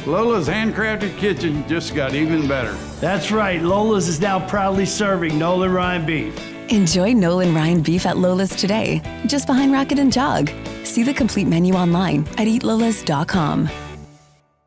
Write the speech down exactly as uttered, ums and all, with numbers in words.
Lola's handcrafted kitchen just got even better. That's right, Lola's is now proudly serving Nolan Ryan Beef. Enjoy Nolan Ryan Beef at Lola's today, just behind Rocket and Jog. See the complete menu online at eat lolas dot com.